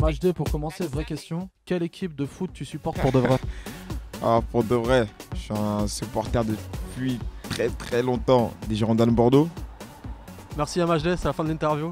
MHD, pour commencer, vraie question. Quelle équipe de foot tu supportes pour de vrai? Ah, pour de vrai, je suis un supporter depuis très longtemps des Girondins de Bordeaux. Merci MHD, c'est la fin de l'interview.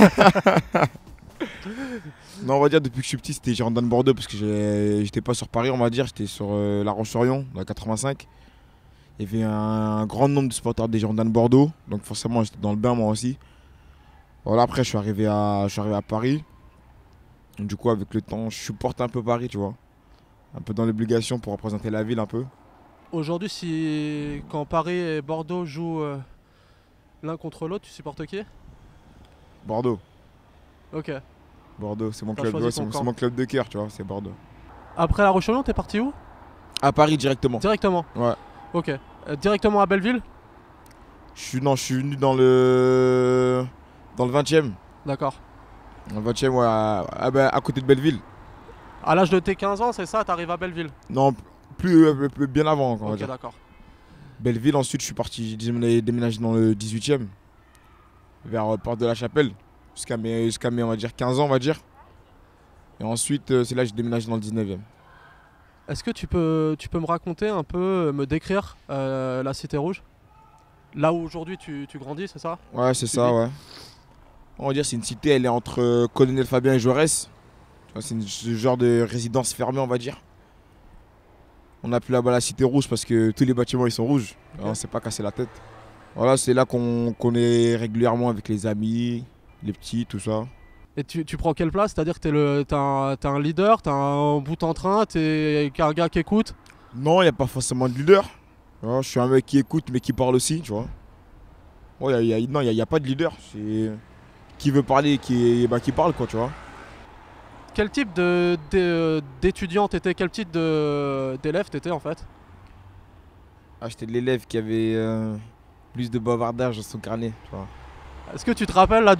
Non, on va dire depuis que je suis petit, c'était Girondins de Bordeaux parce que j'étais pas sur Paris, on va dire, j'étais sur La Roche-sur-Yon, la 85. Il y avait un grand nombre de supporters des Girondins de Bordeaux, donc forcément j'étais dans le bain moi aussi. Voilà, après je suis arrivé à Paris. Du coup, avec le temps, je supporte un peu Paris, tu vois. Un peu dans l'obligation pour représenter la ville un peu. Aujourd'hui, quand Paris et Bordeaux jouent l'un contre l'autre, tu supportes qui? Bordeaux. Ok. Bordeaux, c'est mon T'as club, choisi ouais, ton c'est camp. mon club de cœur, tu vois, c'est Bordeaux. Après La Roche-sur-Yon, t'es parti où? À Paris directement. Directement. Ouais. Ok. Directement à Belleville? Je suis venu dans le 20e. D'accord. Dans le 20e, ouais, à côté de Belleville. À l'âge de tes 15 ans, c'est ça, t'arrives à Belleville? Non, plus bien avant encore, on va Ok, dire. d'accord. Belleville, ensuite je suis parti, j'ai déménagé dans le 18e, vers Porte de la Chapelle, jusqu'à mes, on va dire, 15 ans, on va dire. Et ensuite, c'est là que j'ai déménagé dans le 19e. Est-ce que tu peux me raconter un peu, me décrire la Cité Rouge? Là où aujourd'hui tu grandis, c'est ça? Ouais, c'est Tu ça, vis? ouais. On va dire c'est une cité, elle est entre Colonel Fabien et Jaurès. Tu vois, c'est ce genre de résidence fermée, on va dire. On appelle là-bas la Cité Rouge parce que tous les bâtiments ils sont rouges. Ok. On s'est pas cassé la tête. Voilà, c'est là qu'on est régulièrement avec les amis, les petits, tout ça. Et tu prends quelle place? C'est-à-dire que t'es un leader, t'es un bout en train, t'es un gars qui écoute? Non, il n'y a pas forcément de leader. Tu vois, je suis un mec qui écoute mais qui parle aussi, tu vois. Ouais, non, il y a pas de leader. C'est qui veut parler, qui parle, quoi, tu vois. Quel type d'étudiant t'étais? Quel type d'élève t'étais en fait? Ah, j'étais de l'élève qui avait plus de bavardage dans son carnet, tu vois. Est-ce que tu te rappelles là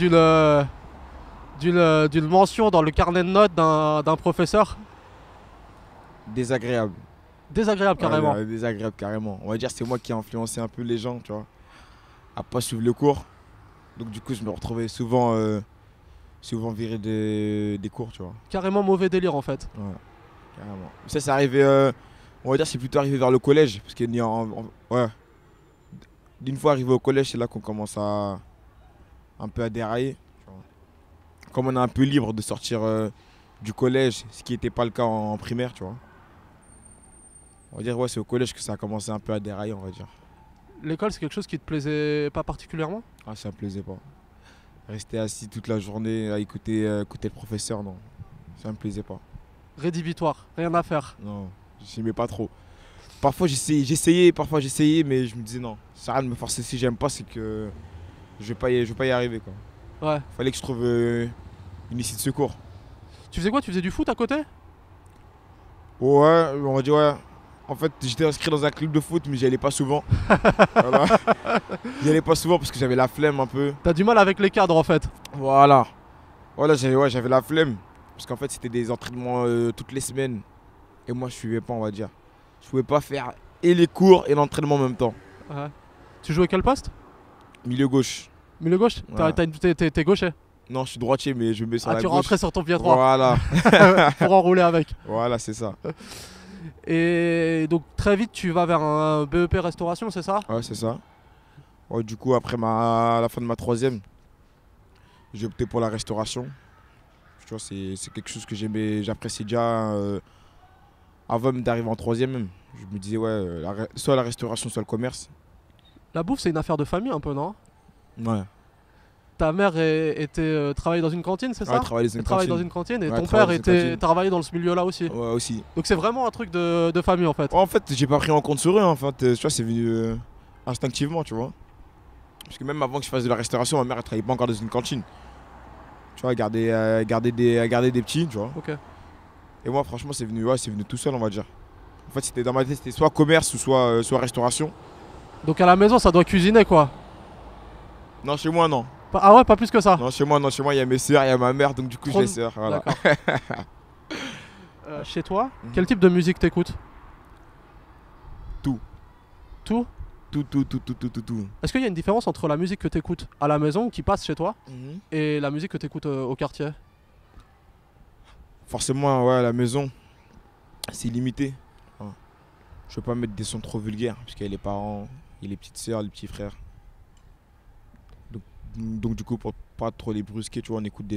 d'une mention dans le carnet de notes d'un professeur? Désagréable. Désagréable carrément. Ouais, désagréable carrément. On va dire c'est moi qui ai influencé un peu les gens, tu vois, à pas suivre le cours. Donc du coup je me retrouvais souvent viré des cours, tu vois. Carrément mauvais délire en fait. Ouais, carrément. Ça arrivé, on va dire c'est plutôt arrivé vers le collège. Parce que ouais, d'une fois arrivé au collège, c'est là qu'on commence un peu à dérailler. Tu vois. Comme on est un peu libre de sortir du collège, ce qui n'était pas le cas en primaire, tu vois. On va dire ouais c'est au collège que ça a commencé un peu à dérailler, on va dire. L'école, c'est quelque chose qui te plaisait pas particulièrement? Ah, ça me plaisait pas. Rester assis toute la journée à écouter le professeur, non. Ça me plaisait pas. Rédhibitoire, rien à faire. Non, j'aimais pas trop. Parfois j'essayais, mais je me disais non. Ça sert à rien de me forcer si j'aime pas, c'est que je vais pas y arriver, quoi. Ouais. Fallait que je trouve une issue de secours. Tu faisais quoi? Tu faisais du foot à côté? Ouais, on va dire ouais. En fait, j'étais inscrit dans un club de foot, mais j'y allais pas souvent. Voilà. J'y allais pas souvent parce que j'avais la flemme un peu. T'as du mal avec les cadres en fait. Voilà. Voilà, j'avais la flemme. Parce qu'en fait, c'était des entraînements toutes les semaines. Et moi, je suivais pas, on va dire. Je pouvais pas faire et les cours et l'entraînement en même temps. Ouais. Tu jouais quel poste? Milieu gauche. Milieu gauche? Ouais. T'es gaucher? Non, je suis droitier, mais je me mets sur Ah, la tu gauche. rentrais sur ton pied droit Voilà. pour enrouler avec. Voilà, c'est ça. Et donc très vite tu vas vers un BEP restauration, c'est ça? Ouais, c'est ça. Ouais, du coup, après la fin de ma troisième, j'ai opté pour la restauration. Tu vois, c'est quelque chose que j'apprécie déjà avant même d'arriver en troisième même. Je me disais, ouais, soit la restauration, soit le commerce. La bouffe c'est une affaire de famille un peu, non? Ouais. Ta mère travaillait dans une cantine, c'est ça? Ouais, travailler dans une Elle travaille dans cantine. une cantine et Ouais, ton travaille père dans une cantine. travaillait dans ce milieu-là aussi. Ouais, aussi. Donc c'est vraiment un truc de famille en fait. En fait, j'ai pas pris en compte sur eux. En fait, tu vois, c'est venu instinctivement, tu vois. Parce que même avant que je fasse de la restauration, ma mère, elle travaillait pas encore dans une cantine. Tu vois, elle gardait des petits, tu vois. Ok. Et moi, franchement, c'est venu tout seul, on va dire. En fait, c'était dans ma tête, c'était soit commerce ou soit restauration. Donc à la maison ça doit cuisiner quoi? Non, chez moi, non. Ah ouais, pas plus que ça? Non, chez moi, il y a mes sœurs, il y a ma mère, donc du coup, je les sers. Voilà. D'accord. Chez toi, Mhm. quel type de musique t'écoutes? Tout. Tout? Tout. Est-ce qu'il y a une différence entre la musique que t'écoutes à la maison qui passe chez toi Mhm. et la musique que t'écoutes au quartier? Forcément, ouais, à la maison, c'est limité. Ouais. Je peux pas mettre des sons trop vulgaires, parce qu'il y a les parents, il y a les petites sœurs, les petits frères. Donc du coup, pour pas trop les brusquer, tu vois, on écoute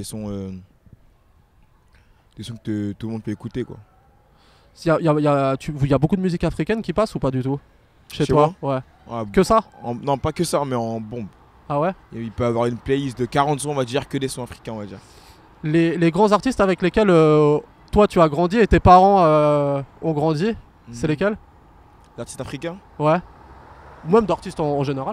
des sons que tout le monde peut écouter, quoi. Il y a beaucoup de musique africaine qui passe ou pas du tout? Chez Chez toi? Ouais. Ah, Que ça? non, pas que ça, mais en bombe. Ah ouais? Il peut avoir une playlist de 40 sons, on va dire, que des sons africains, on va dire. Les grands artistes avec lesquels toi tu as grandi et tes parents ont grandi, c'est lesquels? L'artiste africain? Ouais. Ou même d'artistes en général?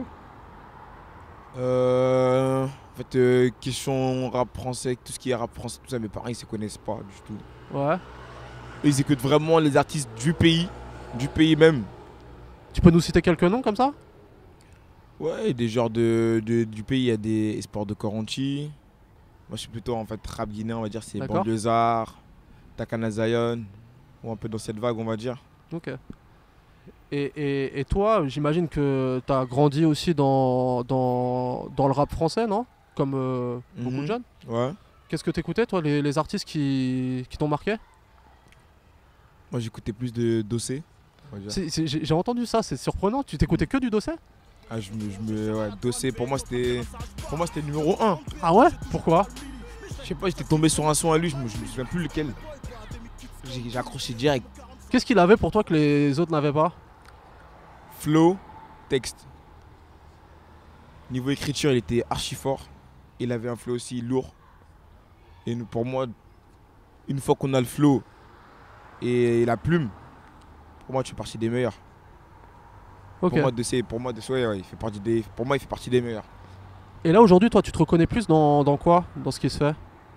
En fait, question rap français, tout ce qui est rap français, tout ça, mes parents ils se connaissent pas du tout. Ouais. Ils écoutent vraiment les artistes du pays même. Tu peux nous citer quelques noms comme ça? Ouais, des genres du pays, il y a des Espoirs de Koranchi. Moi je suis plutôt en fait rap guinéen, on va dire, c'est D'accord. Banlieusard, Takana Zion, ou un peu dans cette vague, on va dire. Ok. Et toi, j'imagine que tu as grandi aussi dans le rap français, non? Comme beaucoup de jeunes. Ouais. Qu'est-ce que t'écoutais, toi, les artistes qui t'ont marqué? Moi j'écoutais plus de Dossé, on va dire. J'ai entendu ça, c'est surprenant. Tu t'écoutais que du Dossé? Ah, ouais, Dossé, pour moi c'était numéro 1. Ah ouais? Pourquoi? Je sais pas, j'étais tombé sur un son à lui, je me souviens plus lequel. J'ai accroché direct. Qu'est-ce qu'il avait pour toi que les autres n'avaient pas? Flow, texte. Niveau écriture, il était archi fort. Il avait un flow aussi lourd. Et pour moi, une fois qu'on a le flow et la plume, pour moi, tu fais partie des meilleurs. Ok. Pour moi, ouais, il fait partie des meilleurs. Et là, aujourd'hui, toi, tu te reconnais plus dans quoi? Dans ce qui se fait?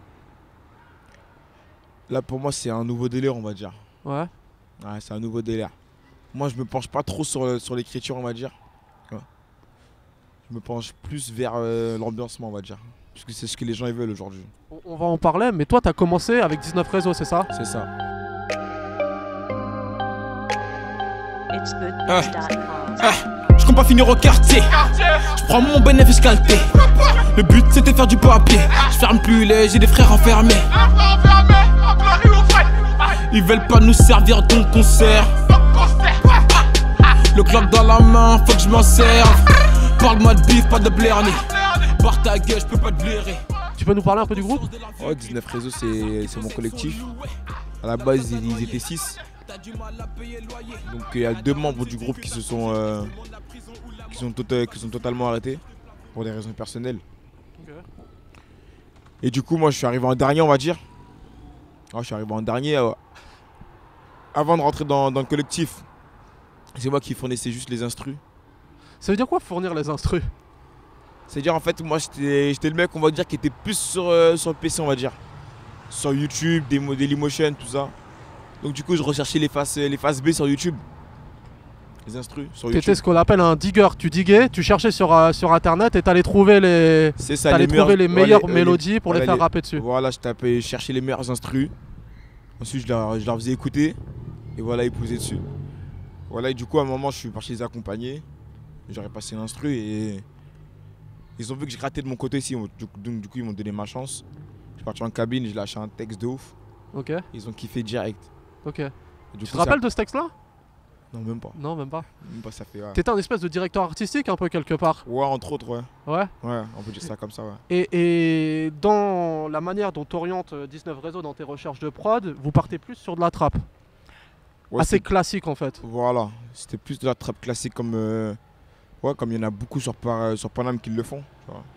Là, pour moi, c'est un nouveau délire, on va dire. Ouais. Ouais, c'est un nouveau délire. Moi, je me penche pas trop sur l'écriture, on va dire. Ouais. Je me penche plus vers l'ambiancement, on va dire. Parce que c'est ce que les gens ils veulent aujourd'hui. On va en parler, mais toi, t'as commencé avec 19 réseaux, c'est ça? C'est ça. Je compte pas finir au quartier. Je prends mon bénéfice qualité. Le but c'était faire du papier. Je ferme plus j'ai des frères enfermés. Ils veulent pas nous servir donc on sert. Le Glock dans la main, faut que je m'en serve. Parle-moi de bif, pas de blerni. Barre ta gueule, je peux pas te blairer. Tu peux nous parler un peu du groupe? Oh, 19 réseaux, c'est mon collectif. À la base, ils étaient 6. Donc il y a 2 membres du groupe qui sont totalement arrêtés pour des raisons personnelles. Okay. Et du coup, moi, je suis arrivé en dernier, on va dire. Je suis arrivé en dernier. Avant de rentrer dans le collectif, c'est moi qui fournissais juste les instrus. Ça veut dire quoi fournir les instrus? C'est-à-dire en fait moi j'étais le mec, on va dire, qui était plus sur le PC, on va dire. Sur YouTube, des Dailymotion, tout ça. Donc du coup je recherchais les faces B sur YouTube. Les instrus sur YouTube. T'étais ce qu'on appelle un digger, tu diguais, tu cherchais sur internet et t'allais trouver les, les meilleures mélodies pour les faire rapper dessus. Voilà, je cherchais les meilleurs instrus. Ensuite je leur faisais écouter. Et voilà, ils posaient dessus. Voilà, et du coup à un moment je suis parti les accompagner. J'aurais passé l'instru et ils ont vu que je grattais de mon côté ici. Donc du coup ils m'ont donné ma chance. Je suis parti en cabine, j'ai lâché un texte de ouf. Ok. Ils ont kiffé direct. Ok. Tu te rappelles de ce texte là? Non, même pas. Non, même pas. Même pas, ça fait. Ouais. T'étais un espèce de directeur artistique un peu quelque part. Ouais, entre autres, ouais. Ouais. Ouais, on peut dire ça comme ça, ouais. Et dans la manière dont t'orientes 19 réseaux dans tes recherches de prod, vous partez plus sur de la trappe. Ouais, assez classique en fait. Voilà, c'était plus de la trappe classique comme ouais, comme il y en a beaucoup sur Paname qui le font. Tu vois.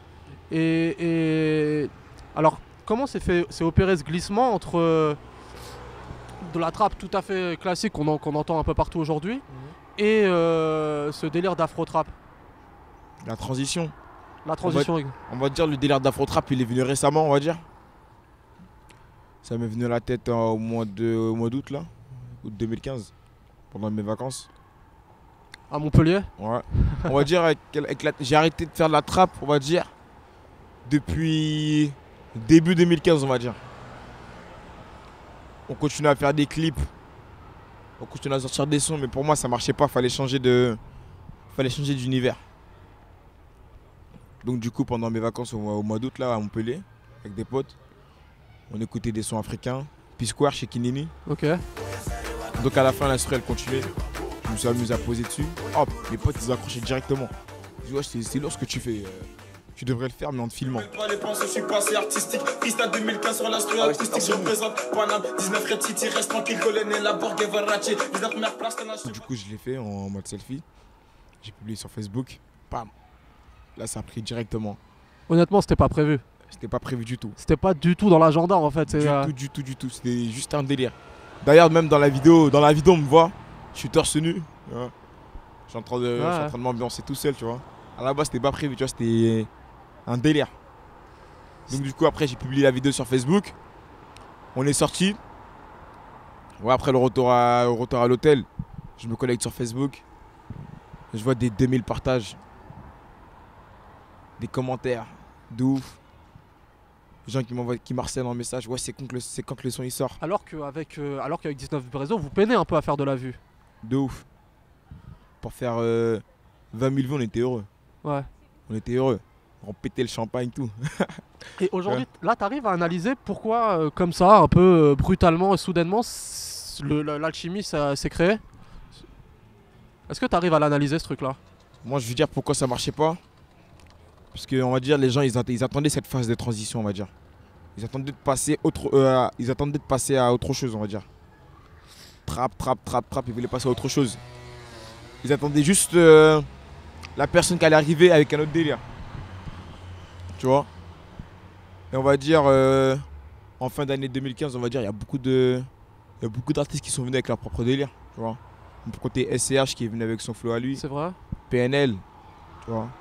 Et alors comment s'est opéré ce glissement entre de la trappe tout à fait classique qu'on entend un peu partout aujourd'hui et ce délire d'afro-trap? La transition. La transition. On va dire le délire d'afro-trap, il est venu récemment, on va dire. Ça m'est venu à la tête au mois d'août là, août 2015, pendant mes vacances. À Montpellier? Ouais. On va dire j'ai arrêté de faire de la trappe, on va dire, depuis début 2015, on va dire. On continue à faire des clips, on continue à sortir des sons, mais pour moi ça marchait pas, fallait changer d'univers. Donc du coup pendant mes vacances au mois d'août là à Montpellier, avec des potes, On écoutait des sons africains. P-Square chez Kinini. Ok. Donc à la fin, l'instru elle continuait. Je me suis amusé à poser dessus. Hop, mes potes ils ont accroché directement. Je dis, ouais, c'est lourd ce que tu fais. Tu devrais le faire, mais en te filmant. Je suis passé artistique. Freestyle 2015 sur l'instru artistique. Je représente Paname. 19 Red City, reste tranquille. Golden et la Borgue et Verrace. 19 première place. Du coup, je l'ai fait en mode selfie. J'ai publié sur Facebook. Bam. Là, ça a pris directement. Honnêtement, c'était pas prévu. C'était pas prévu du tout. C'était pas du tout dans l'agenda en fait. Du tout. C'était juste un délire. D'ailleurs, même dans la vidéo, on me voit. Je suis torse nu. Tu vois. Je suis en train de m'ambiancer tout seul, tu vois. À la base, c'était pas prévu, tu vois. C'était un délire. Donc du coup, après, j'ai publié la vidéo sur Facebook. On est sorti. Ouais, après le retour à l'hôtel, je me connecte sur Facebook. Je vois des 2000 partages. Des commentaires. De ouf. Des gens qui m'harcèlent en message. Ouais, c'est quand que le son il sort. Alors qu'avec 19 réseaux, vous peinez un peu à faire de la vue. De ouf. Pour faire 20 000 vues, on était heureux. Ouais. On était heureux. On pétait le champagne, tout. Et aujourd'hui, là, tu arrives à analyser pourquoi, comme ça, un peu brutalement et soudainement, l'alchimie s'est créée. Est-ce que tu arrives à l'analyser, ce truc-là? Moi, je veux dire pourquoi ça marchait pas. Parce que, on va dire, les gens, ils attendaient cette phase de transition, on va dire. Ils attendaient de passer à autre chose, on va dire. Trap, ils voulaient passer à autre chose. Ils attendaient juste la personne qui allait arriver avec un autre délire. Tu vois. Et on va dire, en fin d'année 2015, on va dire, il y a beaucoup d'artistes qui sont venus avec leur propre délire. Tu vois. Pour côté SCH qui est venu avec son flow à lui. C'est vrai. PNL. Tu vois.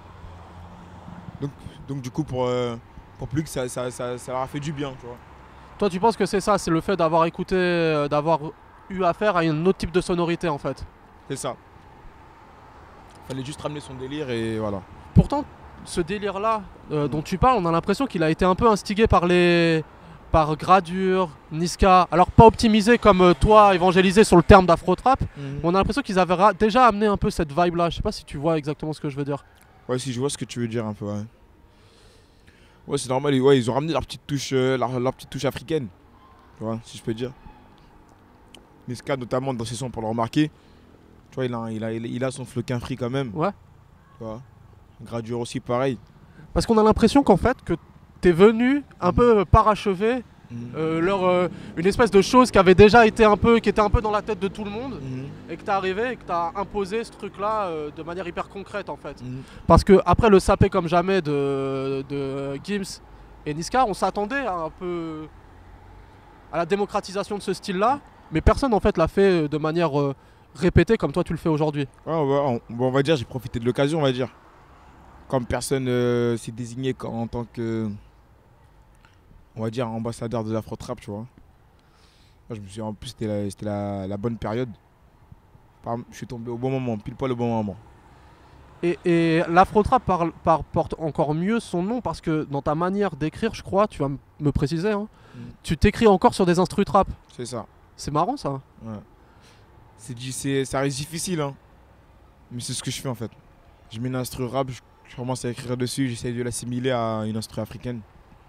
Donc du coup, pour plus que ça leur a fait du bien. Tu vois. Toi, tu penses que c'est ça, c'est le fait d'avoir écouté, d'avoir eu affaire à un autre type de sonorité en fait. C'est ça. Fallait juste ramener son délire et voilà. Pourtant, ce délire-là dont tu parles, on a l'impression qu'il a été un peu instigé par Gradure, Niska. Alors pas optimisé comme toi, évangélisé sur le terme d'afro-trap. On a l'impression qu'ils avaient déjà amené un peu cette vibe-là. Je sais pas si tu vois exactement ce que je veux dire. Ouais, si je vois ce que tu veux dire un peu, ouais. Ouais, c'est normal, ouais, ils ont ramené leur petite touche africaine. Tu vois, si je peux dire. Niska, notamment dans ses sons, pour le remarquer. Tu vois, il a son floquin free quand même. Ouais. Tu vois. Gradure aussi, pareil. Parce qu'on a l'impression qu'en fait, que t'es venu un peu parachever une espèce de chose qui avait déjà été qui était un peu dans la tête de tout le monde, et que t'es arrivé et que t'as imposé ce truc-là de manière hyper concrète en fait. Parce que après le sapé comme jamais de Gims et Niska, on s'attendait un peu à la démocratisation de ce style-là, mais personne en fait l'a fait de manière répétée comme toi tu le fais aujourd'hui. Ouais, on va dire, j'ai profité de l'occasion, on va dire. Comme personne s'est désigné en tant que, on va dire, ambassadeur de l'afro-trap, tu vois. Moi, je me suis, en plus, c'était la bonne période. Je suis tombé au bon moment, pile poil au bon moment. Et l'afro-trap porte encore mieux son nom parce que dans ta manière d'écrire, je crois, tu vas me préciser, hein, tu t'écris encore sur des instrus trap. C'est ça. C'est marrant ça. Ouais. Ça reste difficile, hein. Mais c'est ce que je fais en fait. Je mets une instru rap, je commence à écrire dessus, j'essaie de l'assimiler à une instru africaine.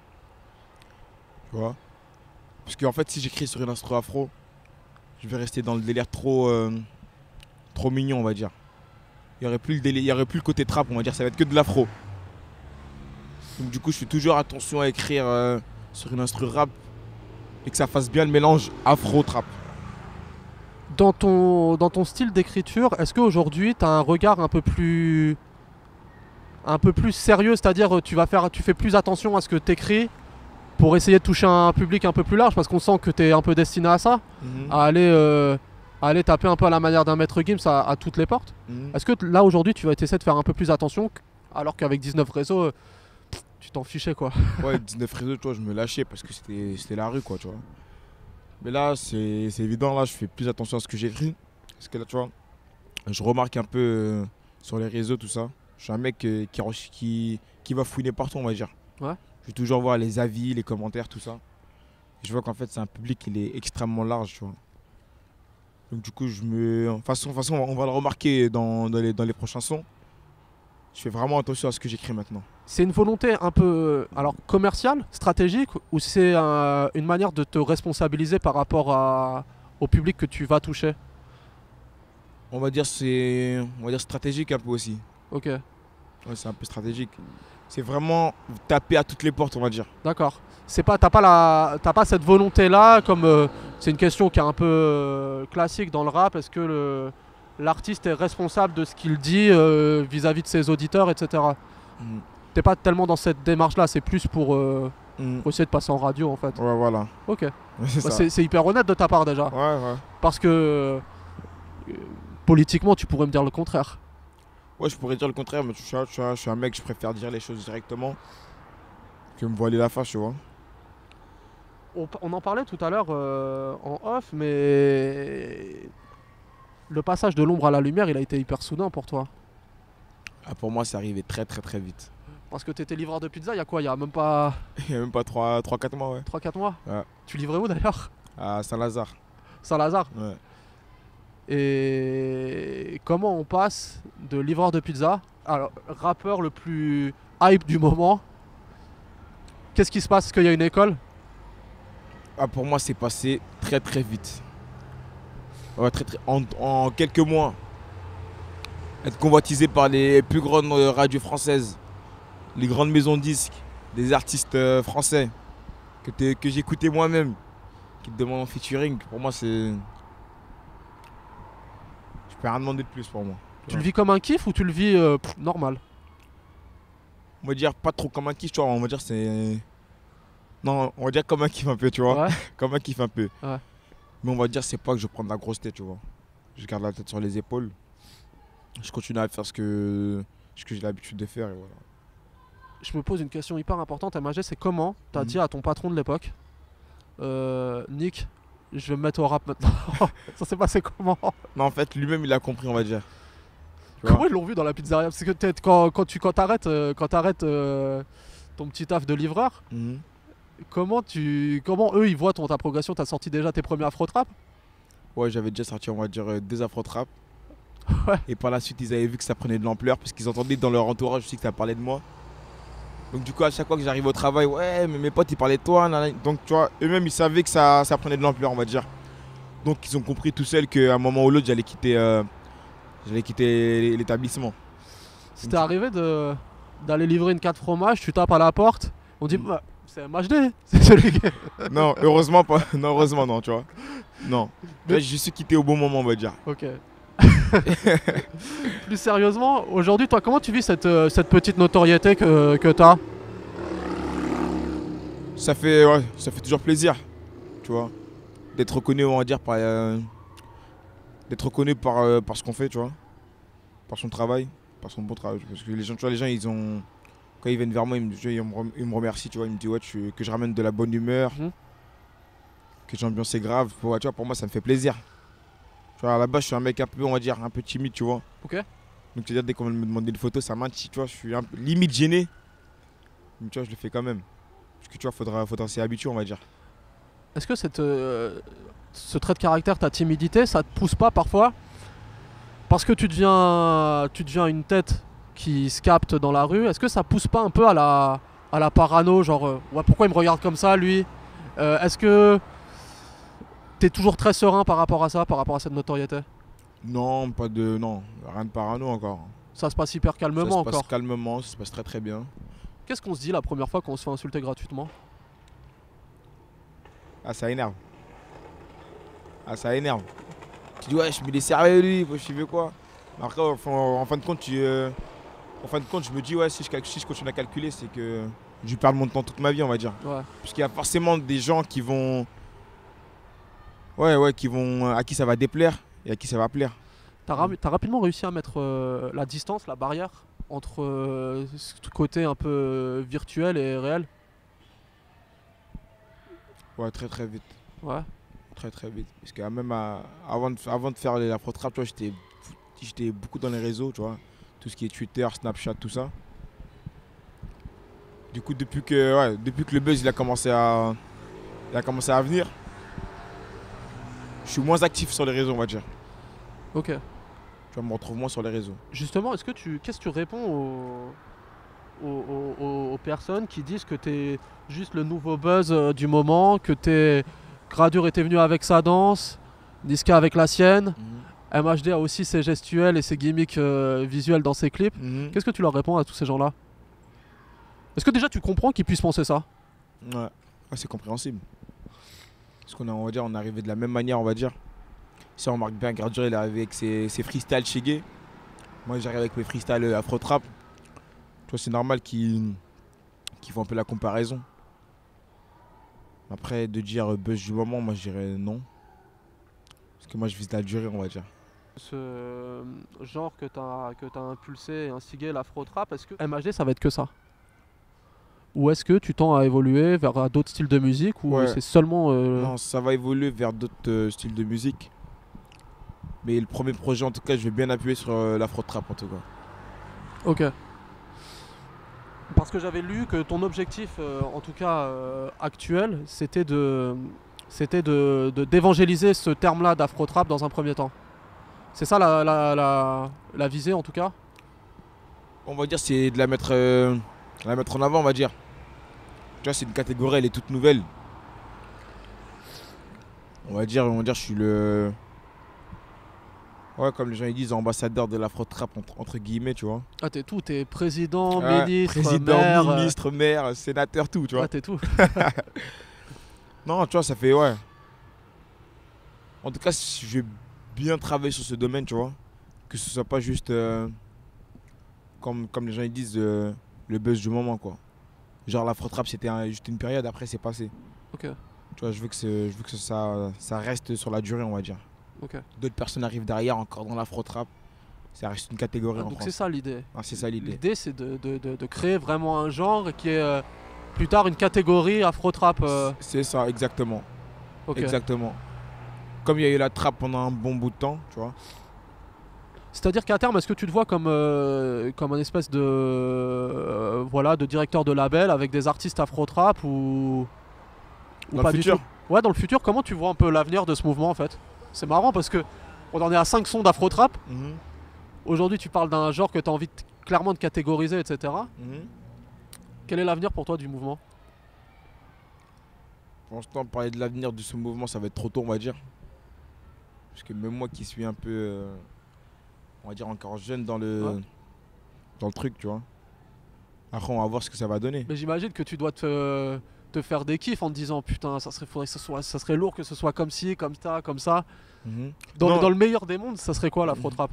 Tu vois. Parce qu'en fait, si j'écris sur une instru afro, je vais rester dans le délire trop mignon, on va dire. Il n'y aurait plus le côté trap, on va dire, ça va être que de l'afro. Donc du coup, je fais toujours attention à écrire sur une instru rap et que ça fasse bien le mélange afro-trap. Dans ton style d'écriture, est-ce qu'aujourd'hui, tu as un regard un peu plus sérieux, c'est-à-dire tu fais plus attention à ce que tu écris pour essayer de toucher un public un peu plus large, parce qu'on sent que tu es un peu destiné à ça, à aller taper un peu à la manière d'un maître Gims à toutes les portes. Est-ce que là aujourd'hui tu vas essayer de faire un peu plus attention, alors qu'avec 19 réseaux tu t'en fichais quoi? Ouais, 19 réseaux, tu vois, je me lâchais parce que c'était la rue quoi, tu vois. Mais là c'est évident, là je fais plus attention à ce que j'écris, parce que là tu vois, je remarque un peu sur les réseaux tout ça. Je suis un mec qui va fouiner partout, on va dire. Ouais. Je vais toujours voir les avis, les commentaires, tout ça. Et je vois qu'en fait c'est un public qui est extrêmement large, tu vois. Donc du coup, de toute façon, on va le remarquer dans les prochains sons. Je fais vraiment attention à ce que j'écris maintenant. c'est une volonté un peu alors commerciale, stratégique, ou c'est une manière de te responsabiliser par rapport au public que tu vas toucher? On va dire stratégique un peu aussi. Ok, Ouais, c'est un peu stratégique. C'est vraiment taper à toutes les portes, on va dire. d'accord. C'est pas, t'as pas cette volonté-là, comme c'est une question qui est un peu classique dans le rap. Est-ce que l'artiste est responsable de ce qu'il dit vis-à-vis de ses auditeurs, etc. Mm. T'es pas tellement dans cette démarche-là, c'est plus pour Mm. essayer de passer en radio en fait. Ouais, voilà. Ok. C'est Bah, ça. c'est hyper honnête de ta part déjà. Ouais, ouais. Parce que politiquement, tu pourrais me dire le contraire. Ouais, je pourrais dire le contraire, mais je suis un mec, je préfère dire les choses directement que me voiler la face, tu vois. On en parlait tout à l'heure en off, mais le passage de l'ombre à la lumière, il a été hyper soudain pour toi. Ah, pour moi, c'est arrivé très très très vite. Parce que t'étais livreur de pizza il y a quoi? Il y a même pas Il n'y a même pas 3-4 mois, ouais. 3-4 mois? Ouais. Tu livrais où d'ailleurs? À Saint-Lazare. Saint-Lazare. Ouais. Et comment on passe de livreur de pizza à rappeur le plus hype du moment? Qu'est-ce qui se passe? Est-ce qu'il y a une école? Ah, pour moi, c'est passé très très vite. Ouais, en quelques mois. Être convoitisé par les plus grandes radios françaises, les grandes maisons de disques, des artistes français que j'écoutais moi-même, qui te demandent en featuring, pour moi c'est... Je peux rien demander de plus pour moi. Tu le vis comme un kiff ou tu le vis normal? On va dire pas trop comme un kiff, tu vois, on va dire c'est... Non, on va dire comme un kiff un peu, tu vois. Ouais. Comme un kiff un peu. Ouais. Mais on va dire c'est pas que je prends de la grosse tête, tu vois. Je garde la tête sur les épaules. Je continue à faire ce que j'ai l'habitude de faire et voilà. Je me pose une question hyper importante à MAG, c'est comment t'as Mhm. dit à ton patron de l'époque Nick, je vais me mettre au rap maintenant. Ça s'est passé comment? Non, en fait, lui-même il a compris, on va dire. Tu vois. Comment ils l'ont vu dans la pizzeria? Parce que quand t'arrêtes ton petit taf de livreur, Mhm. comment eux ils voient ta progression? T'as sorti déjà tes premiers afro-trap? Ouais, j'avais déjà sorti, on va dire, des afro-trap. Ouais. Et par la suite, ils avaient vu que ça prenait de l'ampleur parce qu'ils entendaient dans leur entourage aussi que ça parlait de moi. Donc, du coup, à chaque fois que j'arrive au travail, ouais, mais mes potes ils parlaient de toi. Nanana. Donc, tu vois, eux-mêmes ils savaient que ça prenait de l'ampleur, on va dire. Donc, ils ont compris tout seuls qu'à un moment ou l'autre, j'allais quitter l'établissement. C'était arrivé d'aller livrer une carte fromage, tu tapes à la porte, on dit bah, c'est MHD, c'est celui qui... Non, heureusement pas. Non, heureusement non, tu vois. Non. Mais- Là, je suis quitté au bon moment, on va dire. Ok. Plus sérieusement, aujourd'hui, toi, comment tu vis cette petite notoriété que t'as? Ça fait toujours plaisir, tu vois, d'être reconnu, on va dire, d'être reconnu par ce qu'on fait, tu vois, par son travail, par son bon travail. Parce que les gens, tu vois, quand ils viennent vers moi, ils me remercient, tu vois, ils me disent ouais, que je ramène de la bonne humeur, Mhm. que l'ambiance est grave. Tu vois, pour moi, ça me fait plaisir. Tu vois, à la base, je suis un mec un peu, on va dire, un peu timide, tu vois. Ok. Donc, c'est-à-dire, dès qu'on me demande une photo, ça m'intime, tu vois, je suis un peu limite gêné. Mais tu vois, je le fais quand même. Parce que tu vois, faudra s'y habituer, on va dire. Est-ce que ce trait de caractère, ta timidité, ça te pousse pas parfois? Parce que tu deviens une tête qui se capte dans la rue, est-ce que ça pousse pas un peu à la parano, genre ouais, pourquoi il me regarde comme ça lui? Est-ce que t'es toujours très serein par rapport à ça, par rapport à cette notoriété? Non, non, rien de parano encore. Ça se passe hyper calmement Ça se passe encore. calmement, ça se passe très très bien. Qu'est-ce qu'on se dit la première fois qu'on se fait insulter gratuitement? Ah, ça énerve. Ah, ça énerve. Tu dis ouais, je me dis sérieux lui, je fais quoi? Après, en fin de compte, je me dis ouais, si je continue à calculer, c'est que je vais perdre mon temps toute ma vie, on va dire. Ouais. Parce qu'il y a forcément des gens qui vont, ouais, à qui ça va déplaire et à qui ça va plaire. T'as rapidement réussi à mettre la distance, la barrière entre ce côté un peu virtuel et réel? Ouais, très très vite. Ouais. Très très vite. Parce que même avant de faire les afro-trap, tu vois, j'étais beaucoup dans les réseaux, tu vois. Tout ce qui est Twitter, Snapchat, tout ça. Du coup, depuis que le buzz il a commencé à venir, je suis moins actif sur les réseaux, on va dire. Ok. Tu vois, je me retrouve moins sur les réseaux. Justement, qu'est-ce que tu réponds aux personnes qui disent que t'es juste le nouveau buzz du moment, que Gradure était venu avec sa danse, Niska avec la sienne, MHD a aussi ses gestuels et ses gimmicks visuels dans ses clips. Qu'est-ce que tu leur réponds à tous ces gens-là? Est-ce que déjà tu comprends qu'ils puissent penser ça? Ouais, c'est compréhensible. Parce qu'on on va dire, on est arrivé de la même manière, on va dire. Si on remarque bien, Gradure il est arrivé avec ses freestyles Shege. Moi j'arrive avec mes freestyles Afro-Trap. Tu vois, c'est normal qu'ils font un peu la comparaison. Après, de dire buzz du moment, moi je dirais non. Parce que moi je vise la durée, on va dire. Ce genre que t'as impulsé et instigé, l'Afro-Trap, est-ce que MHD ça va être que ça? Ou est-ce que tu tends à évoluer vers d'autres styles de musique ou c'est seulement... Non, ça va évoluer vers d'autres styles de musique. Mais le premier projet, en tout cas, je vais bien appuyer sur l'Afro-Trap, en tout cas. Ok. Parce que j'avais lu que ton objectif, en tout cas actuel, c'était d'évangéliser ce terme-là d'Afro-Trap dans un premier temps. C'est ça la visée, en tout cas? On va dire c'est de la mettre en avant, on va dire. Tu vois, c'est une catégorie, elle est toute nouvelle. On va dire je suis le... Ouais, comme les gens ils disent, ambassadeur de l'Afro-Trap, entre guillemets, tu vois. Ah, t'es tout, t'es président, ministre, maire, sénateur, tout, tu vois. Ah, t'es tout. Non, tu vois, ça fait, ouais. En tout cas, je vais bien travailler sur ce domaine, tu vois. Que ce soit pas juste, comme les gens ils disent, le buzz du moment, quoi. Genre l'Afro-Trap, c'était juste une période, après c'est passé. Ok. Tu vois, je veux que ça reste sur la durée, on va dire. Okay. D'autres personnes arrivent derrière encore dans l'Afro-Trap. Ça reste une catégorie en donc France. c'est ça l'idée. Ah, c'est ça l'idée. L'idée c'est de créer vraiment un genre qui est plus tard une catégorie Afro-Trap. C'est ça, exactement. Okay. Exactement. Comme il y a eu la trap pendant un bon bout de temps, tu vois. C'est-à-dire qu'à terme, est-ce que tu te vois comme un espèce de de directeur de label avec des artistes Afro-Trap ou dans pas le futur? Du tout? Ouais, dans le futur, comment tu vois un peu l'avenir de ce mouvement en fait? C'est marrant parce que on en est à 5 sons d'Afro-Trap. Aujourd'hui, tu parles d'un genre que tu as envie clairement de catégoriser, etc. Quel est l'avenir pour toi du mouvement? Pour l'instant, parler de l'avenir de ce mouvement, ça va être trop tôt, on va dire. Parce que même moi qui suis un peu, on va dire, encore jeune dans le truc, tu vois. Après, on va voir ce que ça va donner. Mais j'imagine que tu dois te faire des kiffs en te disant putain, ça serait lourd que ce soit comme ci, comme ça, comme ça. Dans le meilleur des mondes, ça serait quoi l'Afro-Trap?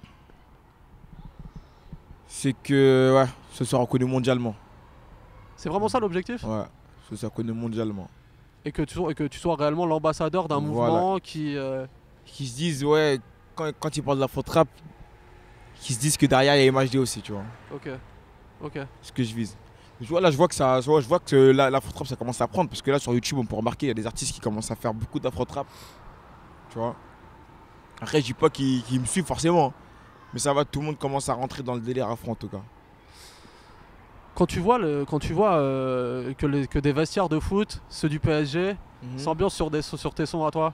C'est que ce soit reconnu mondialement. C'est vraiment ça l'objectif? Ouais, ce soit reconnu mondialement. Et que tu sois réellement l'ambassadeur d'un mouvement qui se disent, ouais, quand ils parlent de l'Afro-Trap, qui se disent que derrière il y a MHD aussi, tu vois. Ok. C'est ce que je vise. Je vois que l'Afro-Trap ça commence à prendre, parce que là sur YouTube on peut remarquer il y a des artistes qui commencent à faire beaucoup d'Afro-Trap. Tu vois. Après je dis pas qu'ils me suivent forcément, mais ça va, tout le monde commence à rentrer dans le délire afro en tout cas. Quand tu vois que des vestiaires de foot, ceux du PSG, s'ambiancent sur tes sons à toi.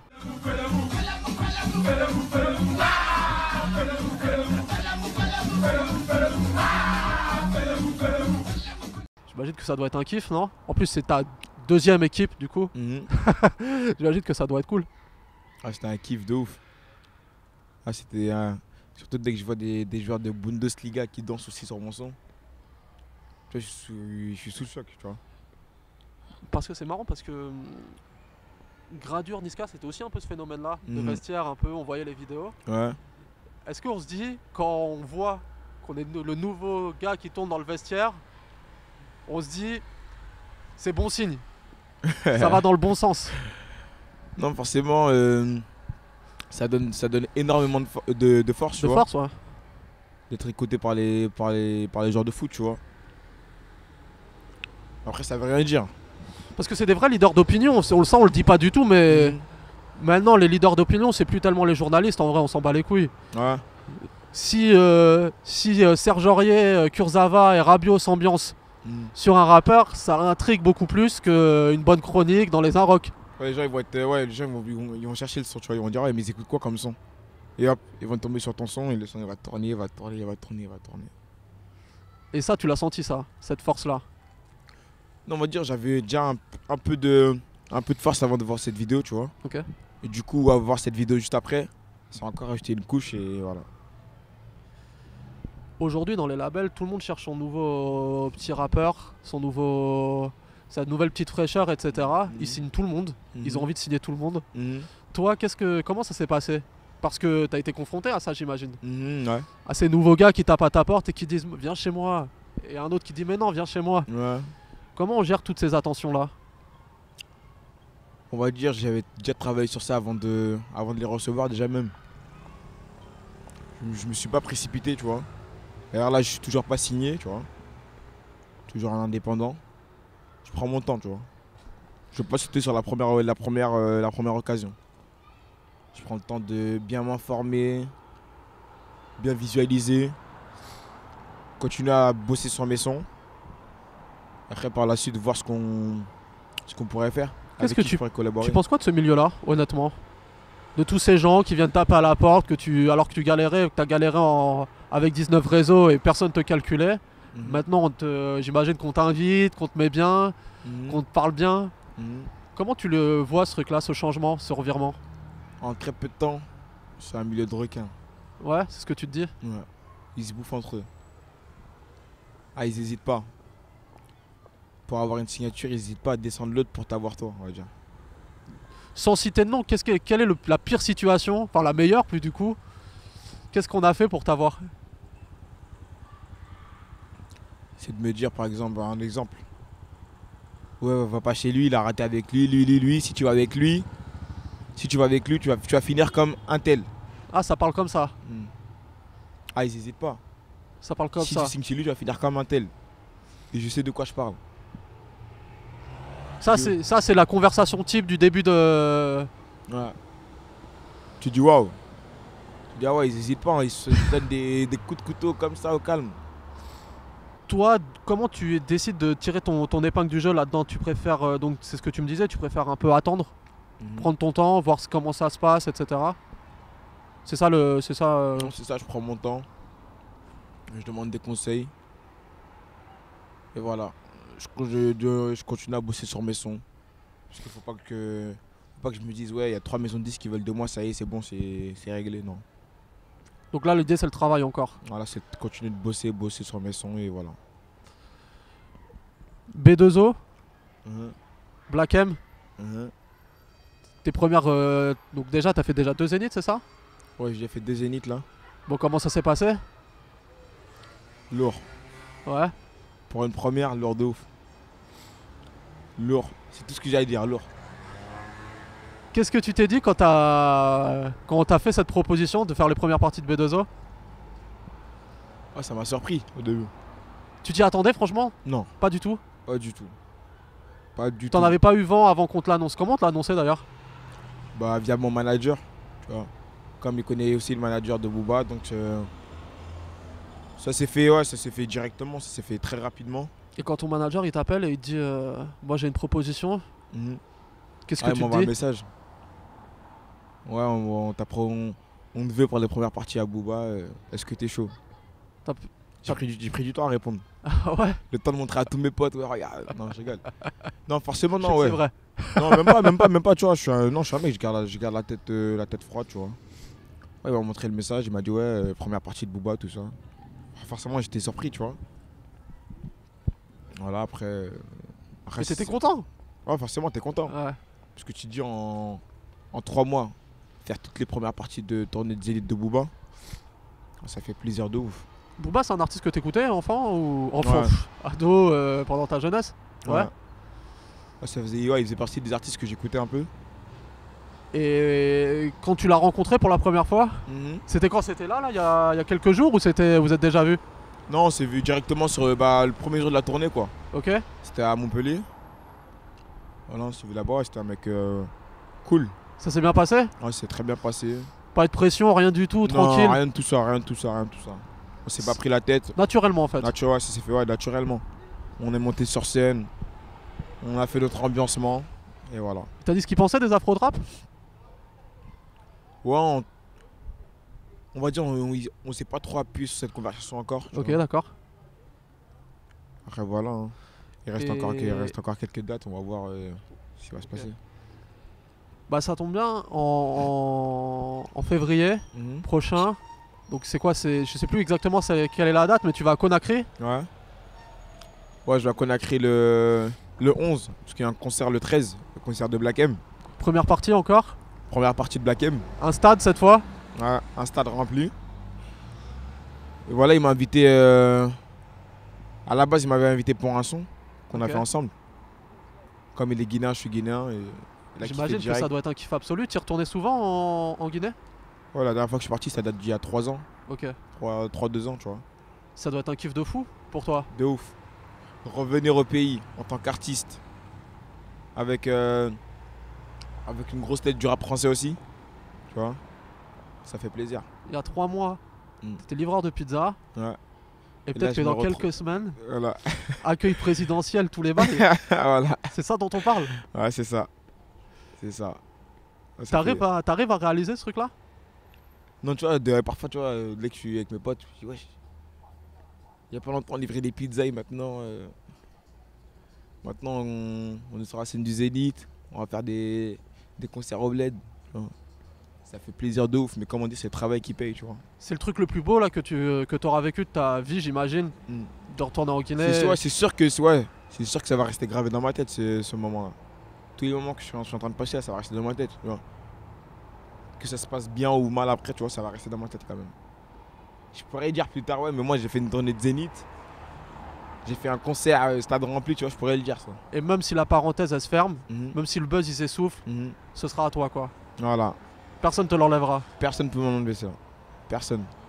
J'imagine que ça doit être un kiff, non? En plus c'est ta deuxième équipe du coup. J'imagine que ça doit être cool. Ah, c'était un kiff de ouf. Ah, c'était surtout dès que je vois des joueurs de Bundesliga qui dansent aussi sur mon son. Tu vois, je suis sous le choc, tu vois. Parce que c'est marrant parce que Gradure, Niska, c'était aussi un peu ce phénomène-là, de vestiaire un peu, on voyait les vidéos. Ouais. Est-ce qu'on se dit, quand on voit qu'on est le nouveau gars qui tourne dans le vestiaire, on se dit, c'est bon signe, ça va dans le bon sens? Non, forcément, ça donne énormément de force, tu vois. De force, ouais. D'être écouté par les joueurs de foot, tu vois. Après, ça veut rien dire. Parce que c'est des vrais leaders d'opinion, on le sent, on le dit pas du tout, mais maintenant les leaders d'opinion, c'est plus tellement les journalistes, en vrai, on s'en bat les couilles. Ouais. Si Serge Aurier, Kurzawa et Rabiot s'ambiancent sur un rappeur, ça intrigue beaucoup plus qu'une bonne chronique dans les Inrocks. Ouais, les gens, ils vont chercher le son, tu vois, ils vont dire ouais, mais ils écoutent quoi comme son? Et hop, ils vont tomber sur ton son et le son il va tourner, il va tourner, il va tourner, il va tourner. Et ça, tu l'as senti ça, cette force-là? Non, on va dire j'avais déjà un peu de force avant de voir cette vidéo, tu vois. Ok. Et du coup, à voir cette vidéo juste après, ça a encore ajouté une couche et voilà. Aujourd'hui, dans les labels, tout le monde cherche son nouveau petit rappeur, sa nouvelle petite fraîcheur, etc. Ils signent tout le monde. Ils ont envie de signer tout le monde. Toi, comment ça s'est passé? Parce que tu as été confronté à ça, j'imagine. Ouais. À ces nouveaux gars qui tapent à ta porte et qui disent viens chez moi. Et un autre qui dit mais non, viens chez moi. Ouais. Comment on gère toutes ces attentions-là? On va dire j'avais déjà travaillé sur ça avant de les recevoir déjà même. Je me suis pas précipité, tu vois. D'ailleurs là, je suis toujours pas signé, tu vois. Toujours un indépendant. Je prends mon temps, tu vois. Je veux pas sauter sur la première occasion. Je prends le temps de bien m'informer, bien visualiser, continuer à bosser sur mes sons. Après par la suite voir ce qu'on pourrait faire. Qu'est-ce que tu collaborer. Tu penses quoi de ce milieu-là, honnêtement? De tous ces gens qui viennent taper à la porte, alors que tu galérais, que tu as galéré avec 19 réseaux et personne te calculait. Maintenant, j'imagine qu'on t'invite, qu'on te met bien, qu'on te parle bien. Comment tu le vois, ce truc-là, ce changement, ce revirement? En très peu de temps, c'est un milieu de requins. Ouais, c'est ce que tu te dis? Ouais. Ils se bouffent entre eux. Ah, ils hésitent pas. Pour avoir une signature, ils n'hésitent pas à descendre l'autre pour t'avoir toi, on va dire. Sans citer de nom, quelle est la pire situation, enfin la meilleure plus du coup? Qu'est-ce qu'on a fait pour t'avoir? C'est de me dire par exemple, un exemple. Ouais, va pas chez lui, il a raté avec lui. Si tu vas avec lui, tu vas finir comme un tel. Ah, ça parle comme ça. Ah, ils hésitent pas. Ça parle comme si ça. tu signes chez lui, tu vas finir comme un tel. Et je sais de quoi je parle. Ça, c'est la conversation type du début de... Ouais. Tu dis waouh. Tu dis ah ouais, ils hésitent pas, hein, ils se donnent des coups de couteau comme ça au calme. Toi, comment tu décides de tirer ton épingle du jeu là-dedans? Tu préfères, donc c'est ce que tu me disais, tu préfères un peu attendre, prendre ton temps, voir comment ça se passe, etc. C'est ça Non, c'est ça, je prends mon temps. Je demande des conseils. Et voilà. Je continue à bosser sur mes sons. Parce qu'il faut pas que je me dise ouais, il y a 3 maisons de disques qui veulent de moi, ça y est, c'est bon, c'est réglé, non. Donc là, l'idée, c'est le travail encore. Voilà, c'est de continuer de bosser sur mes sons et voilà. B2O, Black M, tes premières... donc déjà, t'as fait déjà 2 zéniths, c'est ça? Ouais, j'ai fait 2 zéniths là. Bon, comment ça s'est passé? Lourd. Ouais. Pour une première, lourd de ouf. Lourd, c'est tout ce que j'allais dire, lourd. Qu'est-ce que tu t'es dit quand on t'a fait cette proposition de faire les premières parties de B2O? Ah, ça m'a surpris au début. Tu t'y attendais franchement? Non. Pas du tout? Pas du tout. Pas du tout. T'en avais pas eu vent avant qu'on te l'annonce? Comment on te l'a annoncé d'ailleurs? Bah via mon manager, tu vois. Comme il connaît aussi le manager de Booba, donc ça s'est fait directement, ça s'est fait très rapidement. Et quand ton manager il t'appelle et il te dit moi j'ai une proposition, qu'est-ce que tu il te m'envoie dis? un message. Ouais, on te veut pour les premières parties à Booba, est-ce que t'es chaud? J'ai pris du temps à répondre. Ah ouais? Le temps de montrer à tous mes potes, ouais, regarde. Non, je rigole. Non, forcément, non, ouais. C'est vrai. Non, même pas, tu vois. Je suis un mec, je garde la tête froide, tu vois. Ouais, il m'a montré le message, il m'a dit, ouais, première partie de Booba, tout ça. Forcément, j'étais surpris, tu vois. Voilà, après. Mais t'étais content? Ouais, forcément, t'es content. Ouais. Parce que tu te dis, en 3 mois, faire toutes les premières parties de tournée de Zénith de Booba, ça fait plaisir de ouf. Booba, c'est un artiste que t'écoutais enfant ou Ouais. Ado pendant ta jeunesse? Ouais. Ouais, il faisait partie des artistes que j'écoutais un peu. Et quand tu l'as rencontré pour la première fois, c'était quand? C'était là, il y a quelques jours ou vous êtes déjà vus? Non, on s'est vu directement sur le premier jour de la tournée, quoi. Ok. C'était à Montpellier. Voilà, on s'est vu là-bas, c'était un mec cool. Ça s'est bien passé? Ouais, c'est très bien passé. Pas de pression, rien du tout, tranquille? Non, rien de tout ça. On s'est pas pris la tête. Naturellement en fait. Ça s'est fait naturellement. On est monté sur scène, on a fait notre ambiancement, et voilà. T'as dit ce qu'il pensait des afro-drap? Ouais, on va dire, on s'est pas trop appuyé sur cette conversation encore. Ok, d'accord. Après, voilà. Hein. Il reste encore quelques dates, on va voir ce qui va se passer. Bah, ça tombe bien, en février prochain. Donc, c'est quoi? Je sais plus exactement quelle est la date, mais tu vas à Conakry. Ouais. Ouais, je vais à Conakry le 11, parce qu'il y a un concert le 13, le concert de Black M. Première partie encore. Première partie de Black M. Un stade cette fois. Ouais, un stade rempli. Et voilà, il m'a invité. À la base, il m'avait invité pour un son qu'on a fait ensemble. Comme il est guinéen, je suis guinéen. J'imagine que ça doit être un kiff absolu. Tu y retournais souvent en Guinée? Ouais, la dernière fois que je suis parti, ça date d'il y a 3 ans. Ok. 3-2 ans, tu vois. Ça doit être un kiff de fou pour toi. De ouf. Revenir au pays en tant qu'artiste. Avec une grosse tête du rap français aussi. Tu vois. Ça fait plaisir. Il y a 3 mois, t'étais livreur de pizza. Ouais. Et peut-être que dans quelques semaines, voilà. accueil présidentiel, tous les bails. Voilà. C'est ça dont on parle. Ouais, c'est ça. C'est ça. T'arrives à réaliser ce truc-là? Non, tu vois, parfois, tu vois, dès que je suis avec mes potes, je dis, wesh, il y a pas longtemps, on livrait des pizzas et maintenant, on est sur la scène du Zénith, on va faire des concerts au bled. Ça fait plaisir de ouf, mais comme on dit, c'est le travail qui paye, tu vois. C'est le truc le plus beau là que t'auras vécu de ta vie, j'imagine, de retourner en Guinée. C'est sûr que ça va rester gravé dans ma tête, ce moment-là. Tous les moments que je suis en train de passer, ça va rester dans ma tête, tu vois. Que ça se passe bien ou mal après, tu vois, ça va rester dans ma tête quand même. Je pourrais dire plus tard, ouais, mais moi j'ai fait une tournée de Zénith. J'ai fait un concert stade rempli, tu vois, je pourrais le dire ça. Et même si la parenthèse elle se ferme, même si le buzz il s'essouffle, ce sera à toi quoi. Voilà. Personne te l'enlèvera. Personne ne peut m'enlever ça. Personne.